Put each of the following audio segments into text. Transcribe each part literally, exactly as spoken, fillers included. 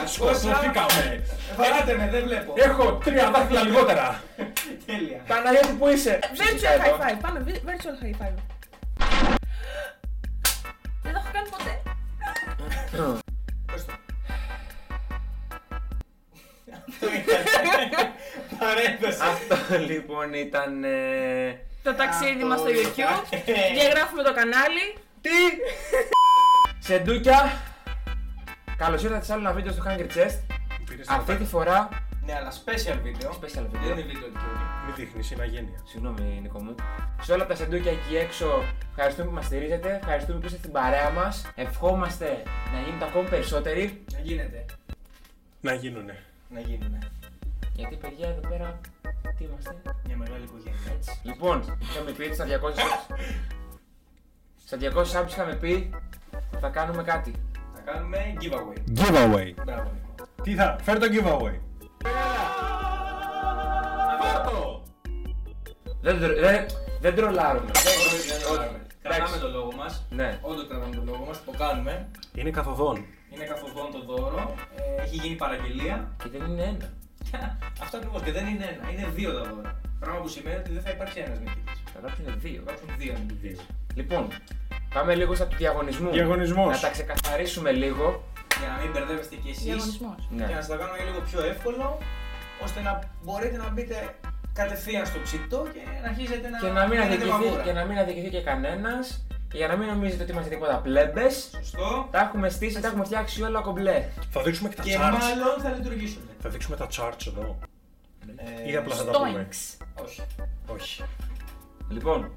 Σκοτώθηκαμε. Βαράτε με, δεν βλέπω. Έχω τρία δάχτυλα λιγότερα. Τέλεια. Παναγιώτη, πού είσαι? Virtual high five. Πάμε, virtual high five. Δεν το έχω κάνει ποτέ. Πες το. Αυτό ήταν. Παρένθεση. Αυτό λοιπόν ήταν. ε, Το ταξίδι μας στο Αυτό YouTube. ήταν. Διαγράφουμε το κανάλι. Τι! Σεντούκια! Καλώς ήρθατε σε άλλο ένα βίντεο στο Hungry Chest. Αυτή τη φορά. Ναι, αλλά special βίντεο. Special Δεν βίντεο. είναι βίντεο δικαιούργη. Μην δείχνεις, είναι αγένεια. Συγγνώμη, Νίκο μου. Σε όλα τα σεντούκια εκεί έξω, ευχαριστούμε που μας στηρίζετε. Ευχαριστούμε που είστε στην παρέα μας. Ευχόμαστε να γίνετε ακόμη περισσότεροι. Να γίνεται. Να γίνουνε. Να γίνουνε. Γιατί, παιδιά, εδώ πέρα. Τι είμαστε? Μια μεγάλη οικογένεια. Έτσι. Λοιπόν, είχαμε πει στα διακόσια subs. Στα διακόσια subs είχαμε πει θα κάνουμε κάτι. Θα κάνουμε giveaway. Giveaway. Μπράβο, Νίκο. Τι θα, φέρ το giveaway. Αυτό! Δεν, τρο- δεν, δεν τρολάρουμε. Κρατάμε το λόγο μας. Ναι. Όντως κρατάμε το λόγο μας. Το κάνουμε. Είναι καθοδόν. Είναι καθοδόν το δώρο. Ε, έχει γίνει παραγγελία. Και δεν είναι ένα. Αυτό ακριβώς και δεν είναι ένα. Είναι δύο τα δώρα. Πράγμα που σημαίνει ότι δεν θα υπάρξει ένας νικητής. Θα γράψουν δύο. Θα υπάρξουν δύο νικητές. Λοιπόν, πάμε λίγο στα του διαγωνισμού. Διαγωνισμός. Να τα ξεκαθαρίσουμε λίγο. Για να μην μπερδεύεστε κι εσείς. Διαγωνισμός. Ναι. Και να σας τα κάνουμε λίγο πιο εύκολο. Ώστε να μπορείτε να μπείτε κατευθείαν στο ψητό και να αρχίσετε να. Και να μην κάνετε αδικηθεί μαγούρα. και, να μην αδικηθεί και κανένας. Για να μην νομίζετε ότι είμαστε τίποτα πλέμπες. Σωστό. Τα έχουμε στήσει, τα έχουμε φτιάξει όλα κομπλέ. Θα δείξουμε και τα Και charts. μάλλον θα λειτουργήσουν. Θα δείξουμε τα charts εδώ. Ε, Ή απλά θα τα πούμε. Στόινξ. Όχι. Όχι. Λοιπόν.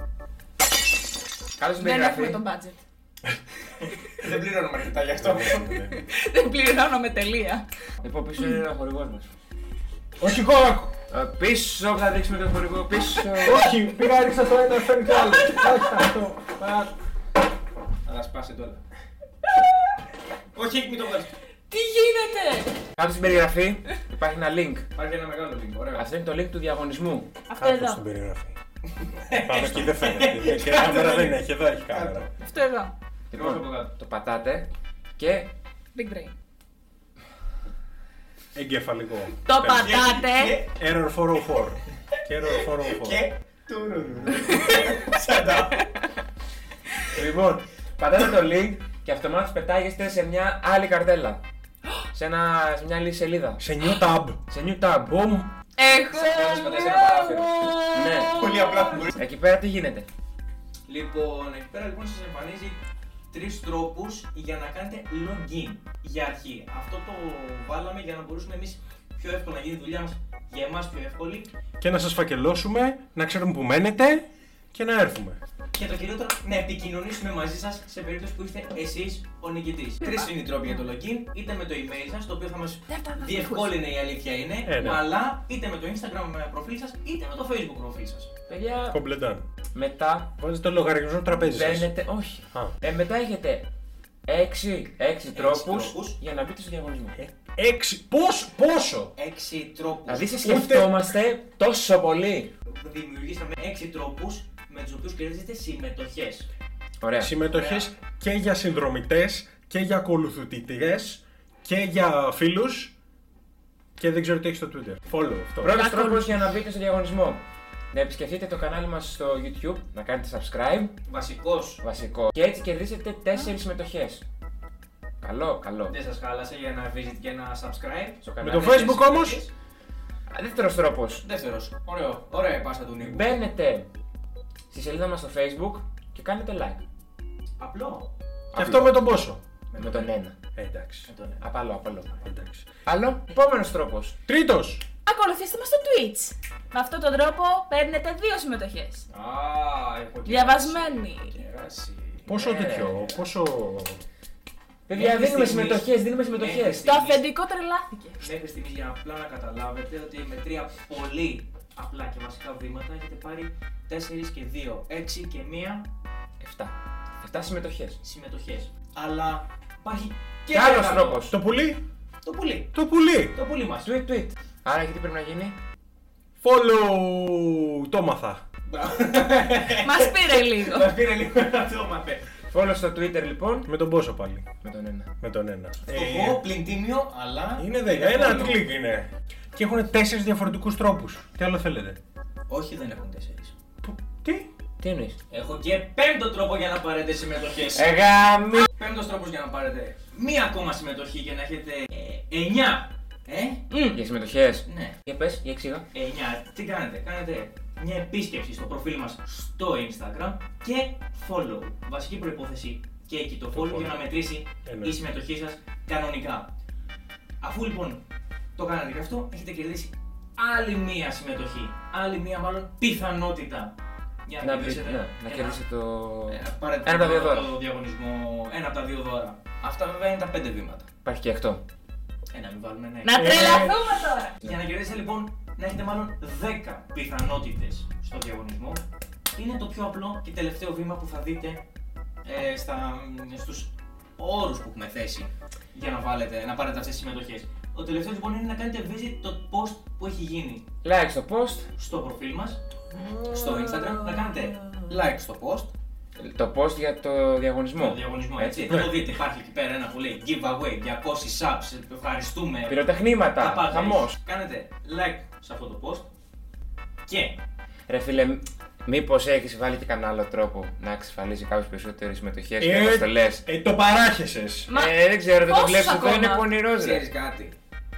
Καλώς στην Δεν έχουμε περιγραφή. τον budget. Δεν πληρώνουμε αρκετά γι' αυτό. Δεν πληρώνω με τελεία. Λοιπόν, πίσω είναι ο χορηγός μας. Όχι κόκκο. Ε, Πίσω θα δείξουμε τον χορηγό, πίσω. Όχι, πήγα ρίξα το ένα, φέρνει το άλλο. Όχι αυτό. Αλλά σπάσε το όλα. Όχι, μην το βγάλεις. Τι γίνεται! Κάτω στην περιγραφή υπάρχει ένα link. Υπάρχει ένα μεγάλο link, ωραίο. Αυτό είναι το link του διαγωνισμού. Αυτό Κάτω στην εδώ. περιγραφή. Πάμε εκεί, δεν φαίνεται. Και κάμερα δεν έχει, εδώ έχει κάμερα. Αυτό εδώ. Τρως από Λοιπόν, κάτω. το πατάτε και Big brain. Εγκεφαλικό. Το πατάτε. Και- Error φορ oh four. Και error φορ oh four. Και. τουρουρου. Σαν τα. Λοιπόν, πατάτε το link και αυτομάτως πετάγεστε σε μια άλλη καρτέλα. Σε, ένα, σε μια άλλη σελίδα. Σε new tab. Σε new tab. Boom. Έχω. Σαν να πατάς ένα παράθυρο. Ναι. Πολύ απλά που μπορείς. Εκεί πέρα τι γίνεται. Λοιπόν, εκεί πέρα λοιπόν σας εμφανίζει τρεις τρόπους για να κάνετε login για αρχή. Αυτό το βάλαμε για να μπορούσαμε εμείς πιο εύκολα να γίνει η δουλειά μας για εμάς πιο εύκολη. Και να σας φακελώσουμε, να ξέρουμε που μένετε και να έρθουμε. Και το κυριότερο, να επικοινωνήσουμε μαζί σας σε περίπτωση που είστε εσείς ο νικητής. Τρεις είναι οι τρόποι για το login, είτε με το email σας, το οποίο θα μας διευκόλυνε η αλήθεια είναι, Ε, ναι. αλλά είτε με το Instagram προφίλ σας, είτε με το Facebook προφίλ σας. Παιδιά, Κομπλετάν. μετά Βάζετε το λογαριασμό του τραπέζι σας. μπαίνετε. Όχι. Α. Ε, μετά έχετε έξι, έξι τρόπους τρόπους. για να μπείτε στο διαγωνισμό. Έξι. Πώς, πόσο. Έξι τρόπους. Δηλαδή, σε Ούτε- σκεφτόμαστε τόσο πολύ. Δημιουργήσαμε έξι τρόπους με τους οποίους κερδίζετε συμμετοχές. Ωραία. Συμμετοχές και για συνδρομητές και για ακολουθητές και για φίλους. Και δεν ξέρω τι έχει στο Twitter. Follow αυτό. Πρώτος τρόπος για να μπείτε στο διαγωνισμό. Να επισκεφτείτε το κανάλι μας στο YouTube, να κάνετε subscribe, Βασικός. βασικό. Και έτσι κερδίσετε τέσσερις συμμετοχές. Καλό, καλό. Δεν σας χάλασε για να visit και ένα subscribe. Στο Με κανάλι. το Facebook όμως. Α, Δεύτερος τρόπος. Δεύτερος. Ωραίο. Ωραία η πάσα του Νίκου. Μπαίνετε στη σελίδα μας στο Facebook και κάνετε like. Απλό. Και αυτό με τον πόσο. Με τον ένα. Ε, εντάξει. Με τον ένα. Απαλό, απαλό. Εντάξει. Άλλο, επόμενος τρόπος. Τρίτος. Ακολουθήστε μας στο Twitch. Με αυτόν τον τρόπο παίρνετε δύο συμμετοχές. Α, έχω Διαβασμένη. κεράσει. Πόσο Ε. τέτοιο, πόσο. Παιδιά, Μέχρι δίνουμε στιγμής- συμμετοχές, δίνουμε Μέχρι συμμετοχές. Το αφεντικό τρελάθηκε. Μέχρι στιγμής για απλά να καταλάβετε ότι με τρία πολύ απλά και βασικά βήματα έχετε πάρει τέσσερα και δύο, έξι και μία Εφτά. Εφτά συμμετοχές. συμμετοχές. Αλλά υπάρχει και Και άλλος ένα τρόπος. Το πουλί. Το πουλί. Το πουλί. Το πουλί μας. Tweet, tweet. Άρα γιατί πρέπει να γίνει. Follow. Το μάθα. Μπράβο. Μας πήρε λίγο. Μας πήρε λίγο να το μάθε. Follow στο Twitter λοιπόν. Με τον πόσο πάλι? Με τον ένα. Με τον ένα. Εγώ πλην τίμιο, αλλά. Είναι δέκα. Ένα κλικ είναι. Και έχουν τέσσερις διαφορετικούς τρόπους. Τι άλλο θέλετε? Όχι, δεν έχουν τέσσερις. Τι? Τι εννοείς? Έχω και πέμπτο τρόπο για να πάρετε συμμετοχές. Εγάμι. Πέμπτος τρόπος για να πάρετε μία ακόμα συμμετοχή και να έχετε ε, εννιά. Ε, Mm. Για συμμετοχές. ναι. Για πες, για εξήγα. εννιά. Τι κάνετε? Κάνετε μια επίσκεψη στο προφίλ μας στο Instagram και follow. Βασική προϋπόθεση και εκεί το follow follow. για να μετρήσει Εννοείται. η συμμετοχή σας κανονικά. Αφού λοιπόν το κάνατε και αυτό, έχετε κερδίσει άλλη μία συμμετοχή. Άλλη μία μάλλον πιθανότητα για να, Να, κερδίσετε. ναι, να ένα- κερδίσετε το. ε, πάρετε Ένα από τα δύο το, δώρα. το διαγωνισμό, ένα από τα δύο δώρα. Αυτά βέβαια είναι τα πέντε βήματα. Υπάρχει και αυτό. Ε, να μην βάλουμε ένα. Να τρελαθούμε τώρα! Για να κερδίσετε λοιπόν, να έχετε μάλλον δέκα πιθανότητες στο διαγωνισμό. Είναι το πιο απλό και τελευταίο βήμα που θα δείτε ε, στα, στους όρους που έχουμε θέσει για να, βάλετε, να πάρετε αυτές τις συμμετοχές. Ο τελευταίος λοιπόν είναι να κάνετε visit το post που έχει γίνει Like στο post. στο προφίλ μας, στο Instagram, να κάνετε like στο post, Το post για το διαγωνισμό. το διαγωνισμό έτσι. Έτσι. Θα το δείτε, υπάρχει εκεί πέρα ένα που λέει giveaway, διακόσιοι subs, ευχαριστούμε. Τα Πυροτεχνήματα. πάντα. Χαμός. Κάνετε like σε αυτό το post και Ρε φίλε, μ- μήπως έχεις βάλει και κανένα άλλο τρόπο να εξασφαλίσει κάποιες περισσότερες συμμετοχές και Ε, αποστολές. ε, το παράχεσες. Μα Ε, δεν ξέρω, δεν το πόσους βλέπεις εδώ, ακόμα? είναι πονηρός ρε. ξέρεις κάτι.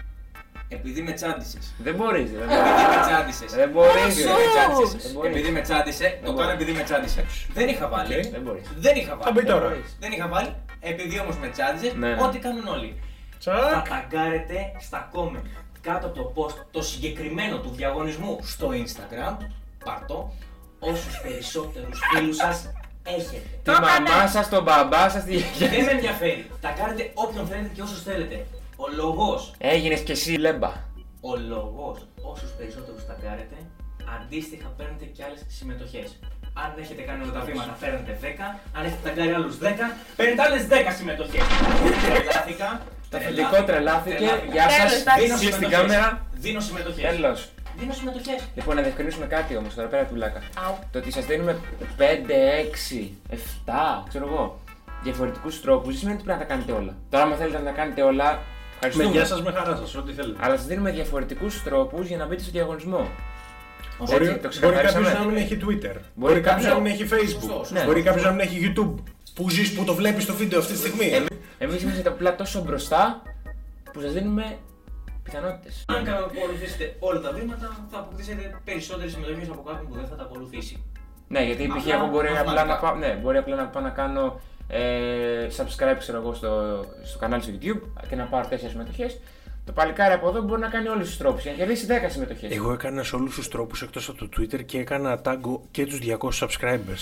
Επειδή με τσάντισες. Δεν μπορείς, δεν Επειδή μπορείς. με τσάντισες. Δεν μπορείς, Πόσους? ρε. Με τσάντισες. Δεν μπορείς. Επειδή με τσάντισε, το μπορεί. κάνω επειδή με τσάντισε. Δεν είχα βάλει. Οκ. Δεν μπορείς. Δεν είχα Θα μπει βάλει. τώρα. μπορείς. Δεν είχα βάλει. Επειδή όμως με τσάντισε, Ναι, ναι. ό,τι κάνουν όλοι. Θα Τσακ. ταγκάρετε στα comment κάτω από το post το συγκεκριμένο του διαγωνισμού στο Instagram. Πάρτο. Όσους περισσότερους φίλους σας έχετε. Τη Το έκανε. μαμά σας, τον μπαμπά σας, τη γιαγιά. Δεν με ενδιαφέρει. Ταγκάρετε όποιον θέλετε και όσους θέλετε. Ο λογός Έγινες κι εσύ λέμπα. Ο λόγος, όσους περισσότερους ταγκάρετε, αντίστοιχα παίρνετε και άλλες συμμετοχές. Αν έχετε κάνει όλα τα βήματα, παίρνετε δέκα. Αν έχετε ταγκάρει άλλους δέκα, παίρνετε άλλες δέκα συμμετοχές. Τρελάθηκα. Το αφεντικό τρελάθηκε. Γεια Τέλος, σας. εντάξει. Δίνω Εσείς στην συμμετοχές. κάμερα. Δίνω συμμετοχές. Τέλος. Δίνω συμμετοχές. Λοιπόν, να διευκρινίσουμε κάτι όμως τώρα πέρα του βλάκα. Αου. Το ότι σας δίνουμε πέντε, έξι, επτά, ξέρω εγώ, διαφορετικούς τρόπους, δεν σημαίνει ότι πρέπει να τα κάνετε όλα. Τώρα, άμα θέλετε να τα κάνετε όλα, Με ευχαριστούμε. γεια σας, με χαρά σας, ό,τι θέλετε. Αλλά σας δίνουμε διαφορετικούς τρόπους για να μπείτε στο διαγωνισμό. Όσο Έτσι, Μπορεί, το μπορεί ξεκαθαρίσαμε. κάποιος να μην έχει Twitter. Μπορεί κάποιος κάποιος- να μην έχει Facebook. Σωστό, σωστό. Ναι. Μπορεί κάποιος να μην έχει YouTube. Που ζεις, που το βλέπεις το βίντεο αυτή τη στιγμή. Εμείς είμαστε απλά τόσο μπροστά που σας δίνουμε πιθανότητες. Αν ακολουθήσετε όλα τα βήματα, θα αποκτήσετε περισσότερες συμμετοχές από κάποιον που δεν θα τα ακολουθήσει. Ναι, γιατί π.χ. Απλά, εγώ μπορεί απλά, μαθηματικά. να πάω, ναι, μπορεί απλά να πάω να κάνω ε, subscribe ξέρω εγώ, στο, στο κανάλι στο YouTube και να πάρω τέσσερις συμμετοχές. Το παλικάρι από εδώ μπορεί να κάνει όλους τους τρόπους για να κερδίσει δέκα συμμετοχές. Εγώ έκανα σε όλους τους τρόπους εκτός από το Twitter και έκανα tag και τους διακόσιους subscribers.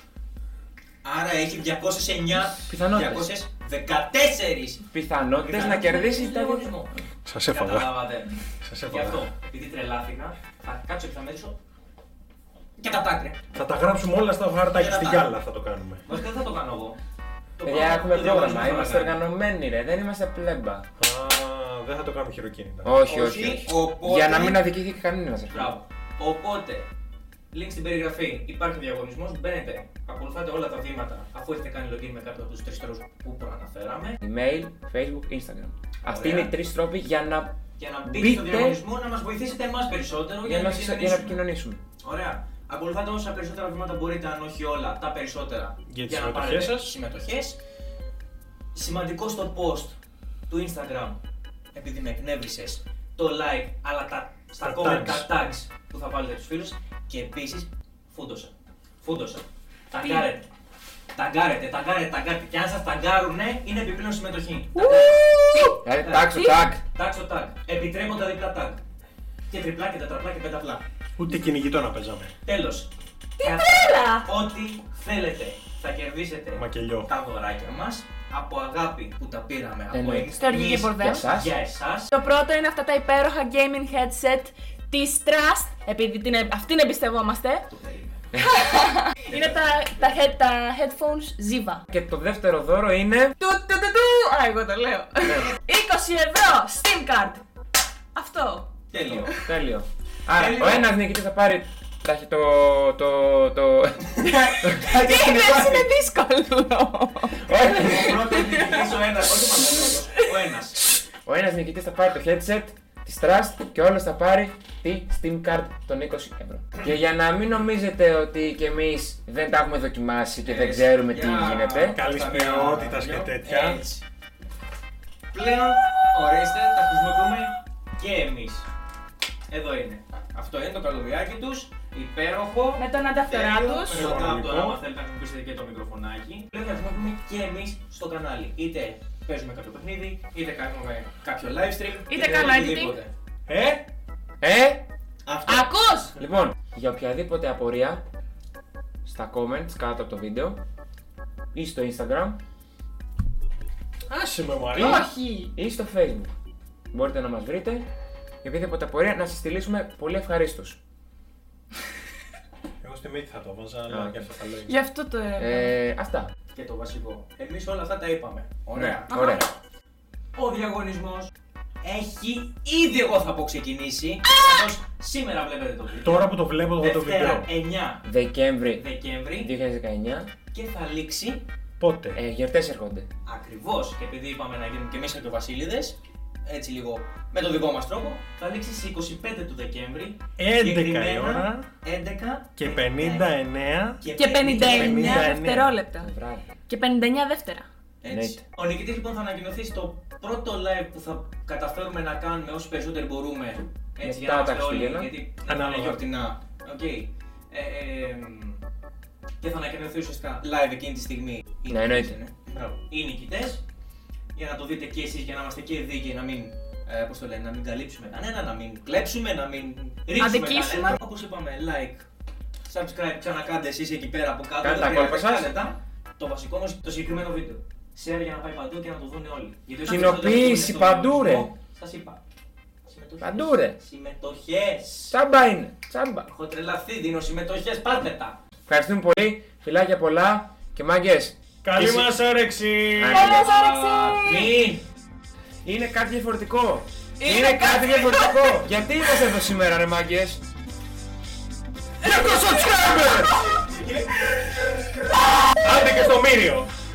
Άρα έχει διακόσιες εννιά, Πιθανότητες. διακόσιες δεκατέσσερις Πιθανότητες να κερδίσει τα διαγωνισμό. Σας έφαγα. Καταλάβατε. Σας Γι' έφαγα. αυτό, επειδή τρελάθηκα, θα κάτσω και θα μέτρησω και τα τάκρε. Θα τα γράψουμε όλα στα χαρτάκια Και στη τα- γυάλα θα το κάνουμε. Βασικά δεν θα το κάνω εγώ. Το Παιδιά, πρόγραμμα- έχουμε το διαγωνισμό πρόγραμμα, θα είμαστε το κάνω. οργανωμένοι ρε, δεν είμαστε πλέμπα. Α, δεν θα το κάνουμε χειροκίνητα. Όχι, Όχι, όχι, όχι. οπότε- Για να μην αδικηθεί κανένας. ας πούμε. Μπράβο. Οπότε, link στην περιγραφή, υπάρχει ο διαγωνισμός, μπαίνετε, ακολουθάτε όλα τα βήματα αφού έχετε κάνει login με κάποιο από τους τρεις τρόπους που προαναφέραμε. Email, Facebook, Instagram. Αυτοί Ωραία. είναι οι τρεις τρόποι για να, Για να μπείτε στο Μπείτε. διαγωνισμό να μας βοηθήσετε εμάς περισσότερο για να, σας- για να επικοινωνήσουμε. επικοινωνήσουμε. Ωραία. Ακολουθάτε όσα περισσότερα βήματα μπορείτε, αν όχι όλα, τα περισσότερα. Για τις να συμμετοχές πάρετε σας. συμμετοχές. Σημαντικό στο post του Instagram, επειδή με εκνεύρισες, το like, αλλά τα, στα Τα comment, tags. τα tags που θα βάλετε τους φίλους και επίσης φούντοσα. Φούντοσα. Ταγκάρετε. Ταγκάρετε, ταγκάρετε, ταγκάρετε. Και αν σας ταγκάρουνε, είναι επιπλέον συμμετοχή. Δηλαδή, tag στο Τι? tag. Tag στο tag. Επιτρέπονται διπλά tag. Και τριπλά και τετραπλά και πενταπλά. Ούτε κυνηγητό να παίζαμε. Τέλος. Τι τρέλα! Ό,τι θέλετε. Θα κερδίσετε Μακελιό. τα δωράκια μας από αγάπη που τα πήραμε από Εννοείται. εμείς Στοργή και Μπορδέ. Για εσάς. για εσάς. Το πρώτο είναι αυτά τα υπέροχα gaming headset της Trust, επειδή την, ε- αυτήν εμπιστευόμαστε. Το περίμενα. Είναι τα, τα, head, τα headphones Ziva. Και το δεύτερο δώρο είναι. Του του του του! Α, εγώ το λέω. είκοσι ευρώ Steam Card. Αυτό. Τέλειο. Τέλειο. Άρα, Τέλειο. ο ένας νικητής θα πάρει θα έχει το. το. το. Κάτι Τι είναι λες, είναι δύσκολο. Ο πρώτος νικητής ο ένας, όχι πάντα ο πρώτος, ο ένας. Ο ένας νικητής θα πάρει το headset της Trust και ο άλλος θα πάρει τη Steam Card των είκοσι ευρώ. Και για να μην νομίζετε ότι κι εμείς δεν τα έχουμε δοκιμάσει και δεν ξέρουμε τι Για- γίνεται. Καλής Στα ποιότητας μία, και τέτοια. έτσι. Πλέον, ορίστε, τα χρησιμοποιούμε και εμείς. Εδώ είναι. Αυτό είναι το καλωδιάκι τους, υπέροχο. Με τον ανταυτορά τέλειο, τους. Με τον Κανονικό. τάπτορα, άμα θέλετε να χρησιμοποιήσετε και το μικροφωνάκι. Πλέον τα χρησιμοποιούμε και εμείς στο κανάλι. Είτε παίζουμε κάποιο παιχνίδι, είτε κάνουμε κάποιο live stream, Είτε κάνω οτιδήποτε. Ε, Ε! Αυτό. Ακούς! Λοιπόν, για οποιαδήποτε απορία, στα comments κάτω από το βίντεο ή στο Instagram άσε με Μαρή. Όχι! ή στο Facebook. Μπορείτε να μας βρείτε για οποιαδήποτε απορία να σας στείλουμε πολύ ευχαρίστως. Εγώ στη μύτη θα το βάζα, αλλά Α, και αυτό καλό είναι. Γι' αυτό το έργο. Ε, αυτά. Και το βασικό. Εμείς όλα αυτά τα είπαμε. Ωραία. Ναι, ωραία. Ο διαγωνισμός έχει ήδη, εγώ θα πω, ξεκινήσει. Καθώς σήμερα βλέπετε το βίντεο. Τώρα που το βλέπω εγώ το Δευτέρα βίντεο. εννιά Δεκέμβρη Δεκέμβρη δύο χιλιάδες δεκαεννιά. και θα λήξει Πότε. Ε, γιορτές έρχονται. ακριβώς. Και επειδή είπαμε να γίνουμε και εμείς και Βασίλειδες, έτσι λίγο με τον δικό μας τρόπο, θα λήξει στις είκοσι πέντε του Δεκέμβρη. έντεκα η συγκεκριμένα ώρα έντεκα και πενήντα εννέα. Και πενήντα εννέα πενήντα εννέα. δευτερόλεπτα. Το βράδυ. Και πενήντα εννέα δεύτερα. Έτσι. Εννοείται. Ο νικητής λοιπόν θα ανακοινωθεί στο πρώτο live που θα καταφέρουμε να κάνουμε όσοι περισσότεροι μπορούμε. Έτσι, για Μετά να τα είμαστε όλοι, Χριστούγεννα. γιατί δεν θα είναι Ανάλογα. γιορτινά. Οκ. Ε, ε, και θα ανακοινωθεί ουσιαστικά live εκείνη τη στιγμή. οι Ναι, εννοείται. νικητές, ναι. Μπράβο. Οι νικητές, για να το δείτε και εσείς, για να είμαστε και δίκαιοι, να μην, ε, πώς το λένε, να μην καλύψουμε κανένα, να μην κλέψουμε, να μην ρίξουμε Αδικήσουμε. κανένα. Όπως είπαμε, like, subscribe, ξανακάντε εσείς εκεί πέρα από κάτω. Κάντε δεν τα κόλπα χρειάζεται, σας. κάντε τα. Το βασικό όμως το συγκεκριμένο βίντεο. Share για να πάει παντού και να το δουν όλοι. Γιατί όσοι Κοινοποίηση περισσότεροι στο παντού, ρε. διαγωνισμό, σας είπα. Συμμετοχές. Παντού, ρε. Συμμετοχές. Τσάμπα είναι. Τσάμπα. Έχω τρελαθεί, δίνω συμμετοχές, πάρτε τα. Ευχαριστούμε πολύ. Φιλάκια πολλά και μάγκες. Καλή Εσύ- μας όρεξη! Άντε. Καλώς όρεξη! Μην. Είναι κάτι διαφορετικό. Είναι Είναι κάτι κάτι διαφορετικό. Γιατί είμαστε εδώ σήμερα, ρε μάγκες. Έχω subscriber! Άντε και στο Μύριο!